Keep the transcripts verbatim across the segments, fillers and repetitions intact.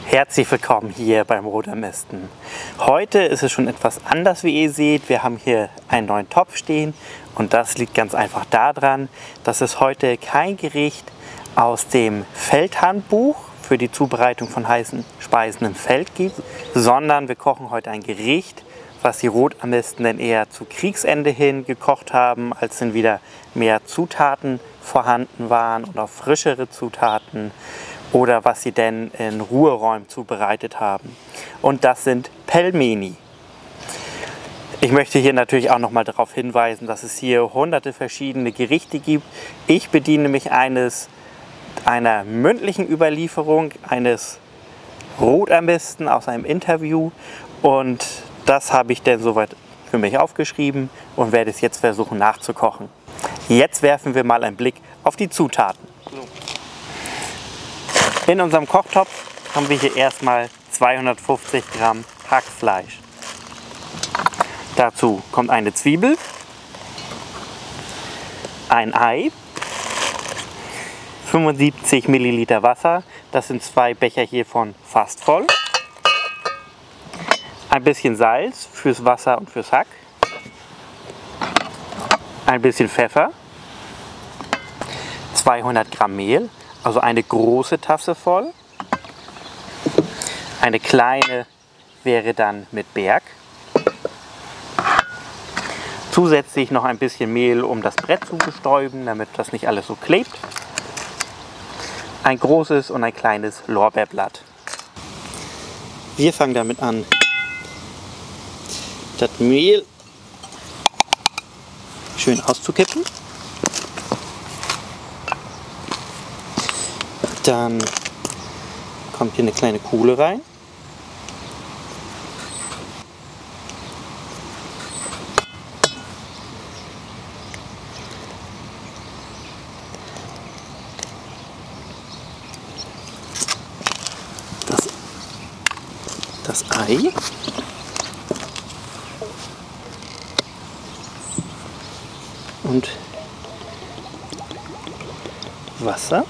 Herzlich willkommen hier beim Rotamisten. Heute ist es schon etwas anders, wie ihr seht. Wir haben hier einen neuen Topf stehen und das liegt ganz einfach daran, dass es heute kein Gericht aus dem Feldhandbuch für die Zubereitung von heißen Speisen im Feld gibt, sondern wir kochen heute ein Gericht, was die Rotamisten denn eher zu Kriegsende hin gekocht haben, als dann wieder mehr Zutaten vorhanden waren oder frischere Zutaten, oder was sie denn in Ruheräumen zubereitet haben. Und das sind Pelmeni. Ich möchte hier natürlich auch noch mal darauf hinweisen, dass es hier hunderte verschiedene Gerichte gibt. Ich bediene mich eines einer mündlichen Überlieferung eines Rotamisten aus einem Interview und das habe ich dann soweit für mich aufgeschrieben und werde es jetzt versuchen nachzukochen. Jetzt werfen wir mal einen Blick auf die Zutaten. In unserem Kochtopf haben wir hier erstmal zweihundertfünfzig Gramm Hackfleisch. Dazu kommt eine Zwiebel, ein Ei, fünfundsiebzig Milliliter Wasser, das sind zwei Becher hiervon fast voll, ein bisschen Salz fürs Wasser und fürs Hack, ein bisschen Pfeffer, zweihundert Gramm Mehl, also eine große Tasse voll. Eine kleine wäre dann mit Berg. Zusätzlich noch ein bisschen Mehl, um das Brett zu bestäuben, damit das nicht alles so klebt. Ein großes und ein kleines Lorbeerblatt. Wir fangen damit an, das Mehl schön auszukippen. Dann kommt hier eine kleine Kuhle rein. Das, das Ei. Und Wasser.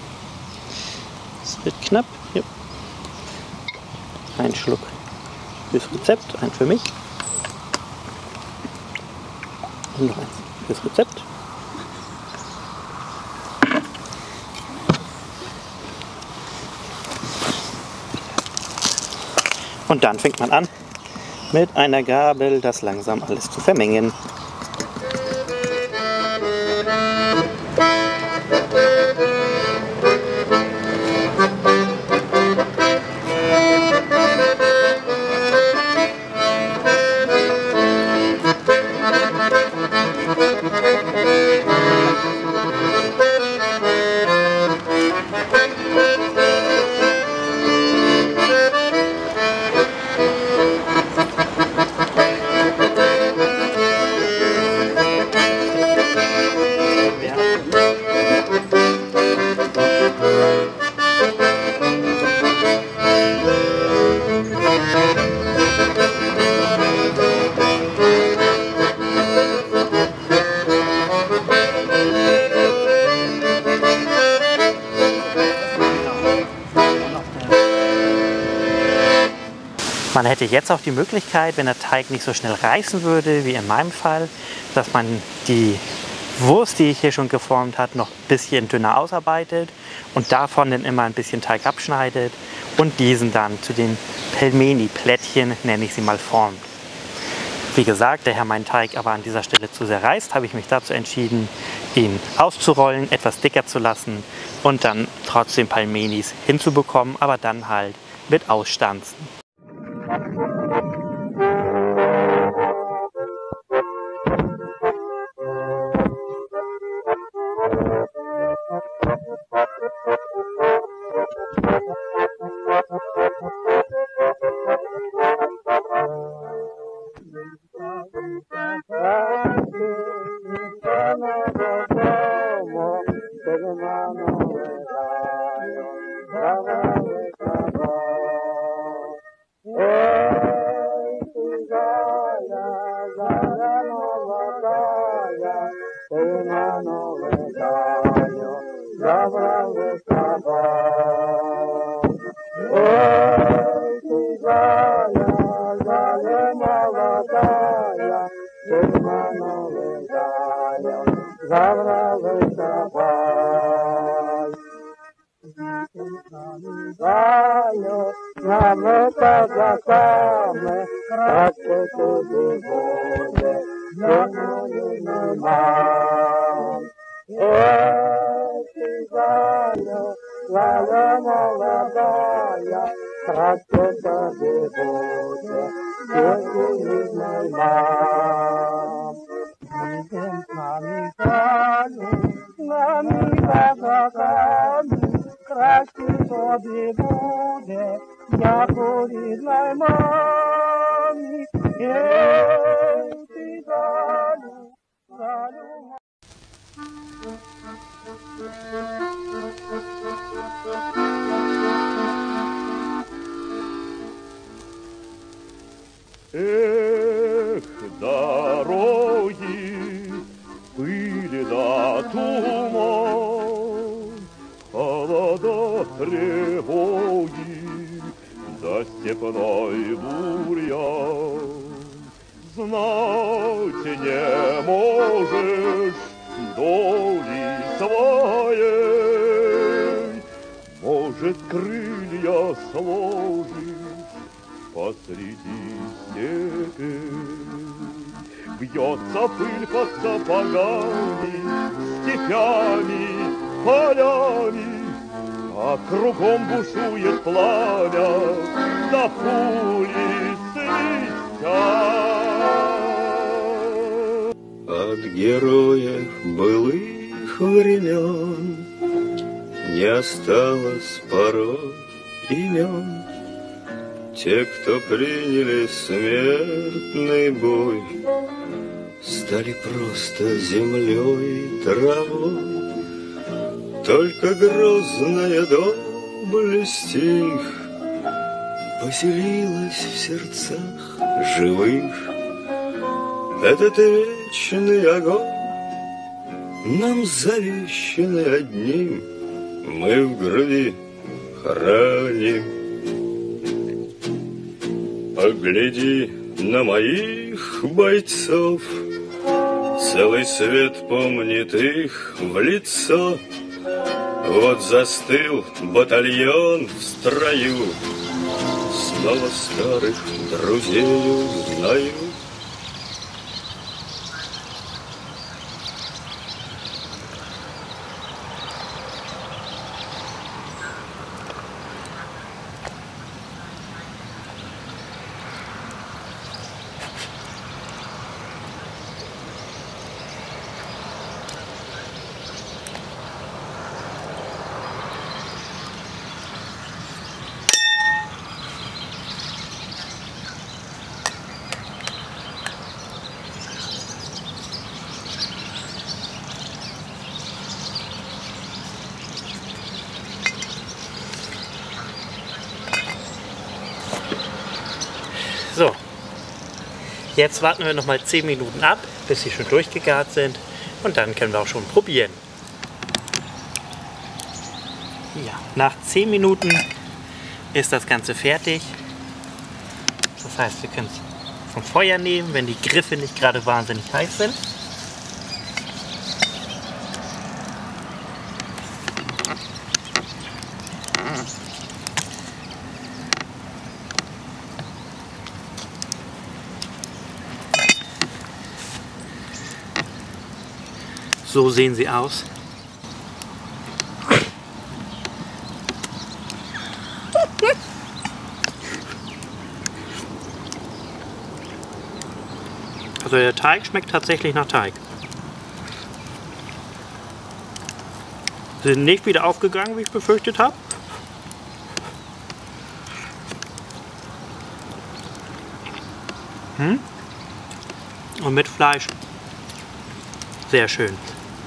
Es wird knapp. Ja. Ein Schluck fürs Rezept, ein für mich. Und noch eins fürs Rezept. Und dann fängt man an, mit einer Gabel das langsam alles zu vermengen. Man hätte jetzt auch die Möglichkeit, wenn der Teig nicht so schnell reißen würde, wie in meinem Fall, dass man die Wurst, die ich hier schon geformt habe, noch ein bisschen dünner ausarbeitet und davon dann immer ein bisschen Teig abschneidet und diesen dann zu den Pelmeni-Plättchen, nenne ich sie mal, formt. Wie gesagt, daher mein Teig aber an dieser Stelle zu sehr reißt, habe ich mich dazu entschieden, ihn auszurollen, etwas dicker zu lassen und dann trotzdem Pelmenis hinzubekommen, aber dann halt mit Ausstanzen. Oh Эх, дороги, пыли да туман, холода, тревоги, да степной бурьян. Знать не можешь доли своей, может, крылья сложишь посреди степи. Бьется пыль под сапогами, степями, полями, а кругом бушует пламя, да пули свистят. От героев былых времен не осталось порой имен. Те, кто приняли смертный бой, стали просто землей и травой. Только грозная доблесть их поселилась в сердцах живых. Этот вечный огонь, нам завещанный одним, мы в груди храним. Погляди на моих бойцов, целый свет помнит их в лицо. Вот застыл батальон в строю, снова старых друзей узнаю. So, jetzt warten wir noch mal zehn Minuten ab, bis sie schon durchgegart sind und dann können wir auch schon probieren. Ja, nach zehn Minuten ist das Ganze fertig. Das heißt, wir können es vom Feuer nehmen, wenn die Griffe nicht gerade wahnsinnig heiß sind. So sehen sie aus. Also der Teig schmeckt tatsächlich nach Teig. Sie sind nicht wieder aufgegangen, wie ich befürchtet habe. Hm? Und mit Fleisch. Sehr schön.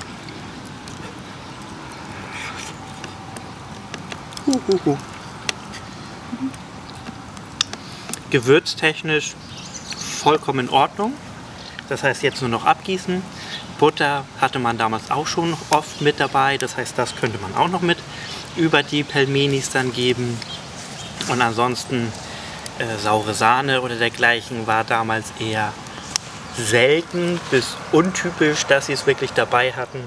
Uhuhu. Gewürztechnisch vollkommen in Ordnung. Das heißt jetzt nur noch abgießen. Butter hatte man damals auch schon oft mit dabei. Das heißt, das könnte man auch noch mit über die Pelmenis dann geben. Und ansonsten äh, saure Sahne oder dergleichen war damals eher selten bis untypisch, dass sie es wirklich dabei hatten.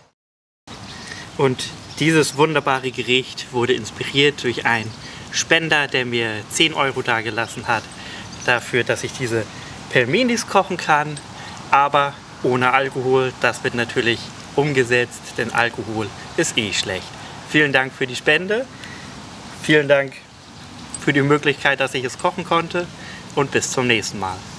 Und dieses wunderbare Gericht wurde inspiriert durch einen Spender, der mir zehn Euro dagelassen hat, dafür, dass ich diese Pelmenis kochen kann, aber ohne Alkohol. Das wird natürlich umgesetzt, denn Alkohol ist eh schlecht. Vielen Dank für die Spende, vielen Dank für die Möglichkeit, dass ich es kochen konnte und bis zum nächsten Mal.